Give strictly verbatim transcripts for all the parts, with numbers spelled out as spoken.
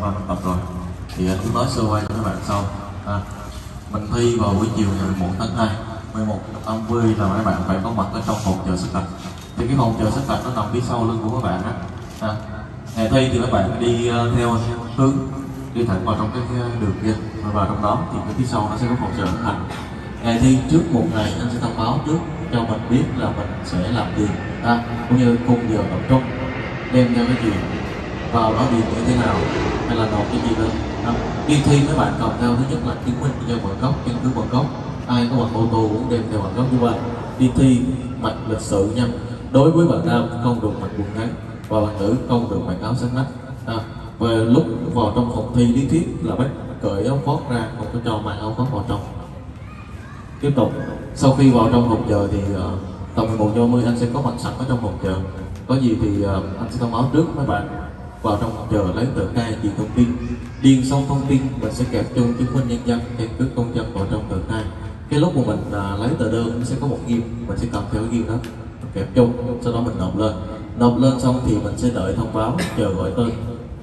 Và mình tập rồi thì anh cũng nói sơ qua cho các bạn sau. À, mình thi vào buổi chiều ngày mười một tháng hai, mười một âm mươi là các bạn phải có mặt ở trong phòng chờ sát hạch. Thì cái phòng chờ sát hạch nó nằm phía sau lưng của các bạn á. À, ngày thi thì các bạn đi uh, theo hướng đi thẳng vào trong cái đường kia và vào trong đó thì cái phía sau nó sẽ có phòng chờ sát hạch. Ngày thi trước một ngày anh sẽ thông báo trước cho mình biết là mình sẽ làm gì, à, cũng như khung giờ tập trung, đem theo cái gì, vào đó điền như thế nào hay là nộp cái gì đó. À, đi thi các bạn cần theo thứ nhất là chứng minh nhân bằng cấp, chứng cứ bằng cấp. Ai có bằng ô tô cũng đem theo bằng cấp như vậy. Đi thi mặc lịch sự nha. Đối với bạn nam không được mặc quần ngắn và bạn nữ không được mặc áo sát nách. À, về lúc vào trong phòng thi lý thuyết là bắt cởi áo khoác ra, không có cho mặc áo khoác vào trong. Tiếp tục, sau khi vào trong phòng chờ thì uh, tầm mười một giờ ba mươi anh sẽ có mặt sẵn ở trong phòng chờ. Có gì thì uh, anh sẽ thông báo trước mấy bạn. Vào trong phòng chờ lấy tờ khai điền thông tin, điền xong thông tin mình sẽ kẹp chung chứng minh nhân dân, căn cước công dân vào trong tờ khai. Cái lúc mà mình uh, lấy tờ đơn nó sẽ có một ghim, mình sẽ cầm theo cái ghim đó mình kẹp chung, sau đó mình nộp lên. Nộp lên xong thì mình sẽ đợi thông báo chờ gọi tên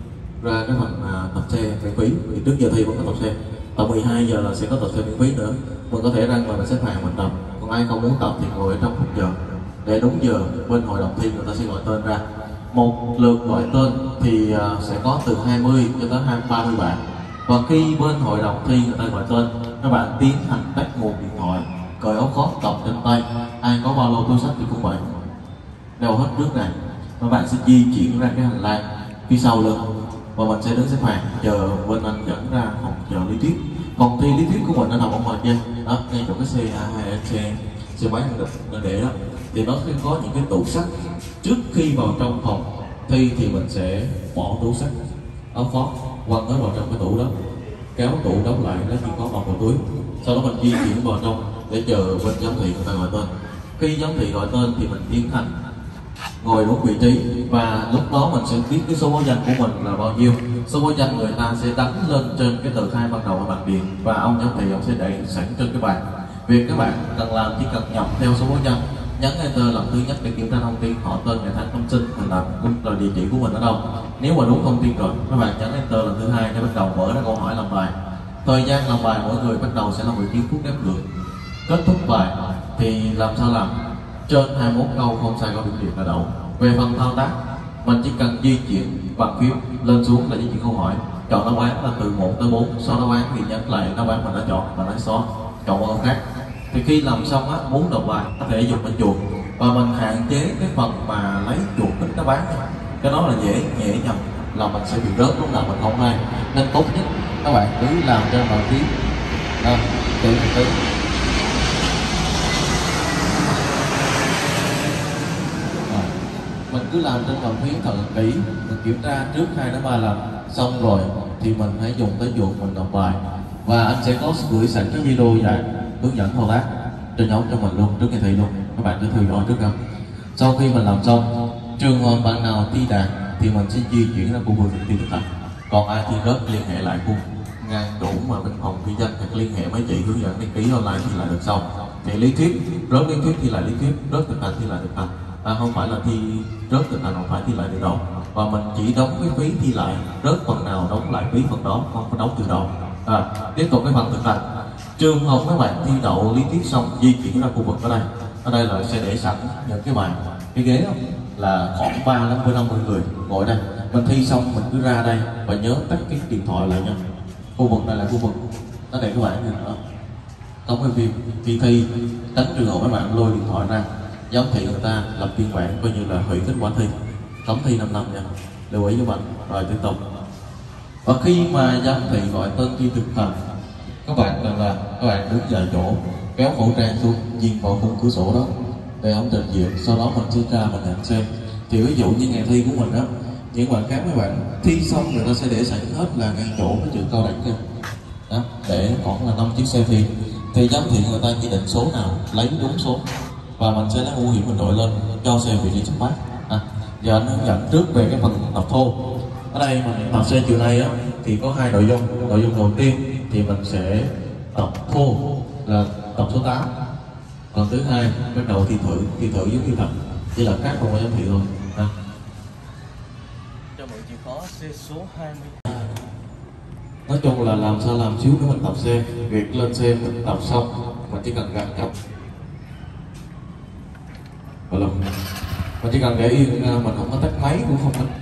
ra cái phần uh, tập xe miễn phí. Thì trước giờ thi vẫn có tập xe, tầm mười hai giờ là sẽ có tập xe miễn phí nữa. Mình có thể ra ngoài mình xếp hàng mình tập, còn ai không muốn tập thì ngồi ở trong phòng chờ để đúng giờ bên hội đồng thi người ta sẽ gọi tên ra. Một lượt gọi tên thì uh, sẽ có từ hai mươi cho tới hai ba mươi bạn. Và khi bên hội đồng thi người ta gọi tên, các bạn tiến hành tắt nguồn điện thoại, cởi áo khoác cầm trên tay. Ai có ba lô túi xách thì cũng vậy, đeo hết trước này. Các bạn sẽ di chuyển ra cái hành lang phía sau lưng và mình sẽ đứng xếp hàng chờ bên anh dẫn ra phòng chờ lý thuyết. Phòng thi lý thuyết của mình nó nằm ở ngoài kia đó, ngay chỗ cái xe A hay xe xe máy nó để đó, thì nó sẽ có những cái tủ sắt. Trước khi vào trong phòng thi thì mình sẽ bỏ tủ sắt, áo khoác quăng nó vào trong cái tủ đó, kéo tủ đóng lại, nó chỉ có bọc vào túi. Sau đó mình di chuyển vào trong để chờ bên giám thị người ta gọi tên. Khi giám thị gọi tên thì mình tiến hành ngồi đúng vị trí và lúc đó mình sẽ biết cái số báo danh của mình là bao nhiêu. Số báo danh người ta sẽ đánh lên trên cái tờ khai ban đầu ở bàn điền và ông giám thị ông sẽ để sẵn trên cái bàn. Việc các bạn cần làm chỉ cần nhập theo số báo danh, nhấn enter lần thứ nhất để kiểm tra thông tin họ, tên, ngày tháng, năm sinh, thành lập rồi địa chỉ của mình ở đâu. Nếu mà đúng thông tin rồi, các bạn nhấn enter lần thứ hai để bắt đầu mở ra câu hỏi làm bài. Thời gian làm bài mỗi người bắt đầu sẽ là mười chín phút đếm ngược. Kết thúc bài thì làm sao làm? Trên hai mươi mốt câu không sai có điểm liệt là đậu. Về phần thao tác, mình chỉ cần di chuyển bàn phím lên xuống là di chuyển câu hỏi, chọn đáp án là từ một tới bốn, sau đáp án thì nhấn lại đáp án mình đã chọn và lấy xóa, chọn câu khác. Thì khi làm xong á, muốn đọc bài có thể dùng bên chuột và mình hạn chế cái phần mà lấy chuột tích đáp án, cái đó là dễ dễ nhầm, là mình sẽ bị rớt lúc nào mình không hay. Nên tốt nhất các bạn cứ làm trên bàn phím à, từ từ mình cứ làm trên bàn phím thật kỹ, mình kiểm tra trước hai đến ba lần xong rồi thì mình hãy dùng tới chuột mình đọc bài. Và anh sẽ có gửi sẵn cái video dạy hướng dẫn thao tác trên nhóm cho mình luôn trước khi thi luôn, các bạn cứ theo dõi trước không. Sau khi mình làm xong, trường hợp bạn nào thi đạt thì mình sẽ di chuyển ra khu vực thi thực tập. Còn ai thi rớt liên hệ lại khu ngang chỗ mà bên phòng ghi danh hoặc liên hệ mấy chị hướng dẫn đăng ký online thì lại được xong. Thì lý thuyết rớt lý thuyết thì lại lý thuyết, rớt thực hành thì lại thực hành. À, không phải là thi rớt thực hành, không phải thi lại từ đầu. Và mình chỉ đóng cái phí thi lại, rớt phần nào đóng lại phí phần đó, không có đóng từ đầu. À, tiếp tục cái phần thực hành. Trường hợp các bạn thi đậu lý thuyết xong di chuyển ra khu vực ở đây, ở đây là sẽ để sẵn những cái bàn, cái ghế đó, là khoảng ba đến năm mươi người ngồi đây. Mình thi xong mình cứ ra đây và nhớ tắt cái điện thoại lại nha. Khu vực này là khu vực nó để các bạn gì nữa tống cái phim khi thi, tránh trường hợp các bạn lôi điện thoại ra, giám thị người ta lập biên bản coi như là hủy kết quả thi, cấm thi năm năm nha, lưu ý với bạn. Rồi tiếp tục, và khi mà giám thị gọi tên thi thực hành, các bạn cần là các bạn đứng vào chỗ, kéo khẩu trang xuống, nhìn vào khung cửa sổ đó để ông trình diện. Sau đó mình sẽ ra mình nhận xem. Thì ví dụ như ngày thi của mình đó, những bạn khác mấy bạn thi xong người ta sẽ để sẵn hết là ngang chỗ cái trường cao đẳng kia đó, để khoảng là năm chiếc xe thi. Thì giám thị người ta chỉ định số nào lấy đúng số và mình sẽ lấy mũ hiểm mình đội lên cho xe vị trí xuất phát. À, giờ anh hướng dẫn trước về cái phần tập thô. Ở đây mình tập xe chiều nay á thì có hai nội dung. Nội dung đầu tiên thì mình sẽ tập thô là tập số tám, còn thứ hai bắt đầu thi thử. Thi thử giống như thật, chỉ là khác không có giám thị thôi. À, cho mượn chìa khóa xe số hai mươi. Nói chung là làm sao làm xíu nữa mình tập xe, việc lên xe mình tập xong mình chỉ cần gạt chậm. Alo, mình chỉ cần để yên, mình không có tắt máy cũng không tắt.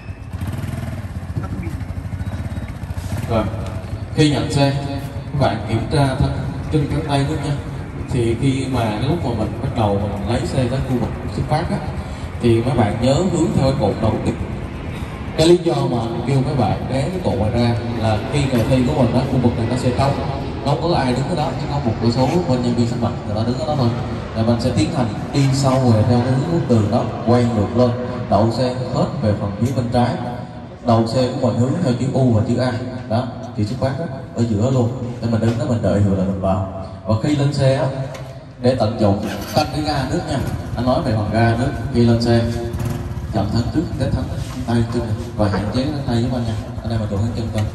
Rồi, khi nhận xe, các bạn kiểm tra thân chân cánh tay nữa nha. Thì khi mà lúc mà mình bắt đầu mình lấy xe tới khu vực xuất phát á, thì mấy bạn nhớ hướng theo cái cột đầu kích. Cái lý do mà kêu mấy bạn né cái cột này ra là khi ngày thi của mình đó, khu vực này nó sẽ trống, không có ai đứng ở đó, chỉ có một cửa số bên nhân viên sắp mặt người ta đứng ở đó thôi. Là mình sẽ tiến hành đi sâu rồi theo cái hướng bức tường đó, quay ngược lên, đậu xe hết về phần phía bên trái. Đầu xe của mình hướng theo chữ U và chữ A đó, thì xuất phát đó, ở giữa luôn, để mình đứng đó mình đợi rồi là mình vào. Và khi lên xe á, để tận dụng tăng cái ga nước nha, anh nói về phần ga nước. Khi lên xe chậm thân trước, để thắng tay chân và hạn chế cái tay giúp anh nha. Ở đây mình tụi hắn chân coi,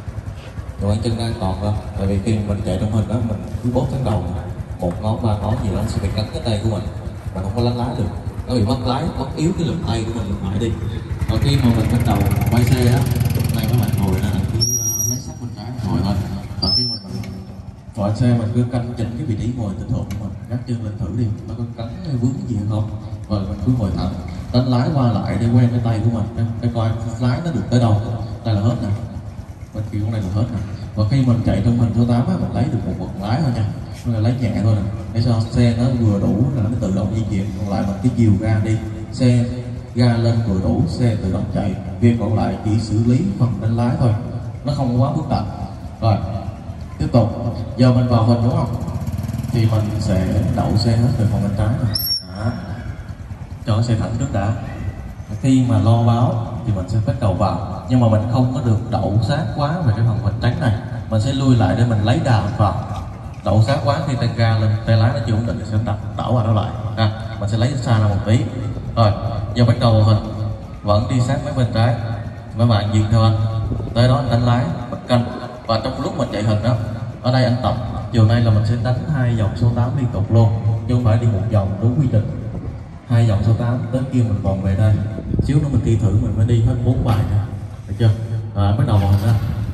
tụi hắn chân đang còn không, tại vì khi mình chạy trong hình đó mình cứ bóp tháng đầu một ngón ba ngón gì đó sẽ bị cắn cái tay của mình, mình không có lăn lái được, nó bị mất lái, mất yếu cái lực tay của mình lực phải đi. Và khi mà mình bắt đầu quay xe á, lúc này các bạn ngồi là cứ lấy sắt bên trái ngồi thôi. Và khi mình gọi xe mình cứ canh chỉnh cái vị trí ngồi tinh thần của mình, gác chân lên thử đi, nó có cắn hay vướng gì không, và mình cứ ngồi thẳng, đánh lái qua lại để quen cái tay của mình, để coi lái nó được tới đâu. Đây là hết nè, bên kia con này là hết nè. Và khi mình chạy trong hình số tám á, mình lấy được một bậc lái thôi nha, mình là lấy nhẹ thôi nè, để cho xe nó vừa đủ là nó tự động di chuyển. Còn lại mình cái chiều ga đi, xe ga lên vừa đủ, xe tự động chạy. Việc còn lại chỉ xử lý phần đánh lái thôi, nó không quá phức tạp. Rồi tiếp tục, giờ mình vào hình đúng không, thì mình sẽ đậu xe hết từ phần bên trái này. Đó, chọn xe thẳng trước đã. Khi mà lo báo thì mình sẽ bắt đầu vào, nhưng mà mình không có được đậu sát quá về cái phần vành tránh này, mình sẽ lui lại để mình lấy đà mình vào. Đậu sát quá khi tay ga lên, tay lái nó chưa ổn định thì sẽ đặt đảo vào nó lại ha. Mình sẽ lấy xa ra một tí. Rồi giờ bắt đầu hình vẫn đi sát mấy bên trái, mấy bạn dừng theo anh tới đó, anh đánh lái bật canh. Và trong lúc mình chạy hình đó, ở đây anh tập chiều nay là mình sẽ đánh hai vòng số tám liên tục luôn, chứ không phải đi một vòng đúng quy trình. Hai vòng số tám tới kia mình vòng về đây, xíu nữa mình thi thử mình mới đi hết bốn bài nữa, được chưa? Rồi bắt đầu vào hình đó.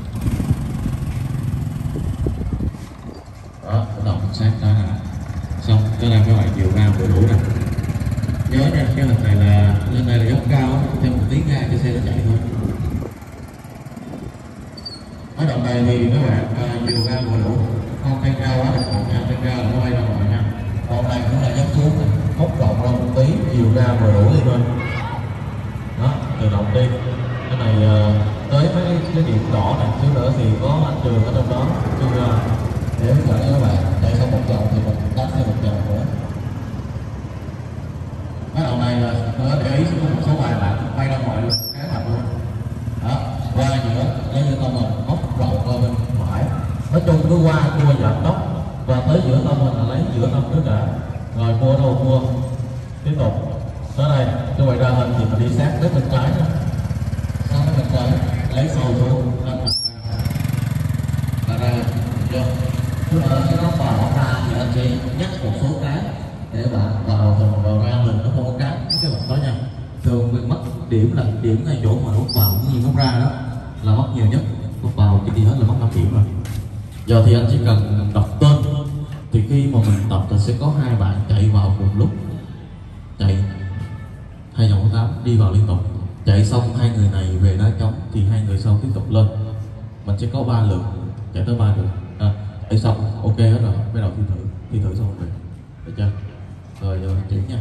Đó, bắt đầu mình sát ra nè, xong tới đây các bạn chiều ra vừa đủ nè. Nhớ nha, cái hình này là lên đây là dốc cao, thêm một tí ga cho xe nó chạy thôi. Ở đoạn này thì các bạn chiều ga vừa đủ, không tăng cao quá được nha, tăng cao là nó bay ra ngoài nha. Còn này cũng là dốc xuống, hốc rộng ra một tí, chiều ga vừa đủ đi thôi. Đó, tự động đi. Cái này uh, tới mấy cái điểm đỏ này, xíu nữa thì có anh Trường ở trong đó, chứ uh, để hướng dẫn các bạn chạy xong một vòng thì mình đánh thêm một vòng nữa. Cái đầu này là nó để ý có một số bài bạn bay ra ngoài luôn, cái mặt luôn. Đó, qua giữa lấy giữa tông mình hốc rộng qua bên phải. Nói chung cứ qua cua giảm tốc và tới giữa tông mình là lấy giữa tông trước đã, rồi cua đâu cua tiếp tục tới đây. Cứ vậy ra hình thì mình đi sát đến bên trái nữa, sát đến bên trái lấy sâu xuống đánh mặt ra ra chưa. Cứ ở cái góc vào góc ra thì anh sẽ nhắc một số cái để bạn vào phần vào ra mình nó không có cắn cái vật đó nha. Thường mình mất điểm là điểm ngay chỗ mà lúc vào cũng như lúc ra đó là mất nhiều nhất, lúc vào cái gì hết là mất năm điểm rồi. Giờ thì anh chỉ cần đọc tên, thì khi mà mình tập thì sẽ có hai bạn chạy vào cùng lúc, chạy hai vòng tám đi vào liên tục. Chạy xong hai người này về đá trống thì hai người sau tiếp tục lên. Mình sẽ có ba lượt, chạy tới ba lượt. À, chạy xong ok hết rồi, bắt đầu thi thử, thi thử xong rồi, được chưa? Rồi giờ chuyển nha.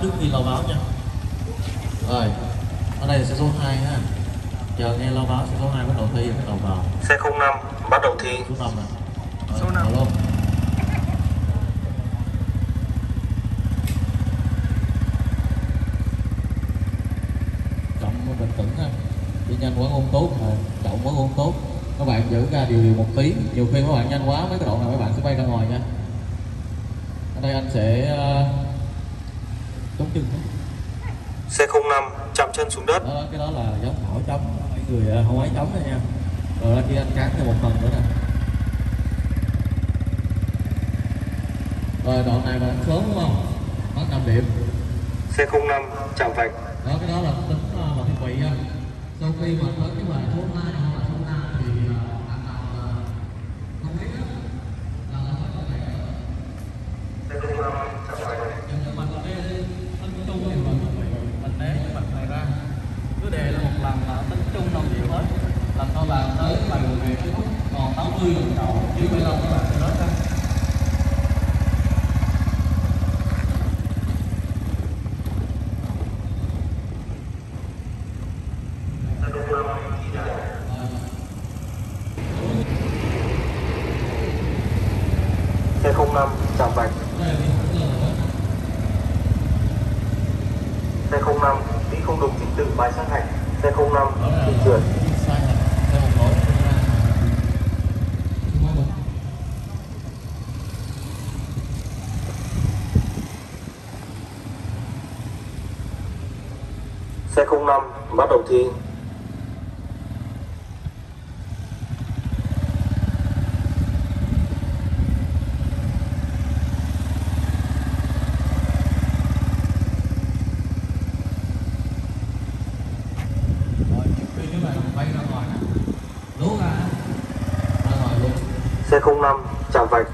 trước khi loa báo nha. Rồi, ở đây là xe số hai ha. Chờ nghe loa báo xe số hai bắt đầu thi, bắt đầu vào. Xe không năm bắt đầu thi. Số năm này. Rồi, Số năm. luôn. Chậm bình tĩnh ha. Đi nhanh quá không tốt, mà chậm quá không tốt. Các bạn giữ ra điều điều một tí. Nhiều khi các bạn nhanh quá mấy cái đoạn này các bạn sẽ bay ra ngoài nha. Ở đây anh sẽ uh, chống chân. Xe không năm chạm chân xuống đất. Đó, cái đó là giống thảo chấm, mấy người không ấy chấm đây nha. Rồi kia anh cán thêm một phần nữa nè. Rồi đoạn này mà đánh sớm đúng không? Mất năm điểm. Xe không năm chạm vạch. Đó, cái đó là tính uh, bằng thiết bị nha. Sau khi mà tới cái bài số hai hoặc là số năm thì anh nào không biết á là nó phải có thể. Xe không năm chạm vạch. Nhưng mà cái tính chung thì mình mình né cái mặt này ra. Cứ đề là một lần là tính chung năm điểm hết. Lần sau làm tới bài mười này kết thúc còn tám mươi lần đầu chứ bảy mươi lăm các bạn sẽ nói ra. Xe không năm chạm vạch. Xe không năm đi không đúng trình tự bài sát hạch. Xe không năm bị trượt. Xe không năm bắt đầu thi. Xe không năm chạm vạch.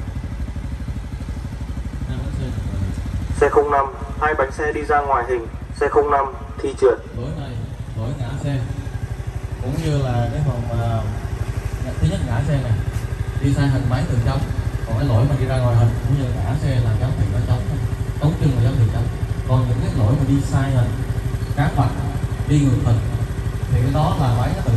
Xe không năm hai bánh xe đi ra ngoài hình. Xe không năm thi trượt. Lỗi này, lỗi ngã xe. Cũng như là cái phần uh, thứ nhất ngã xe này đi sai hình máy từ trong, còn cái lỗi mà đi ra ngoài hình cũng như ngã xe là giám thị nó chống, chống chân là giám thị chống. Còn những cái lỗi mà đi sai hình, cá vạch, đi ngược hình thì cái đó là máy nó tự